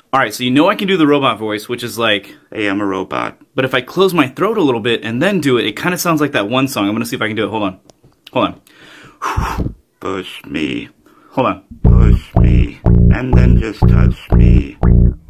Alright, so you know I can do the robot voice, which is like, hey, I'm a robot. but if I close my throat a little bit and then do it, it kind of sounds like that one song. I'm going to see if I can do it. Hold on. Hold on. Push me. Hold on. Push me. And then just touch me.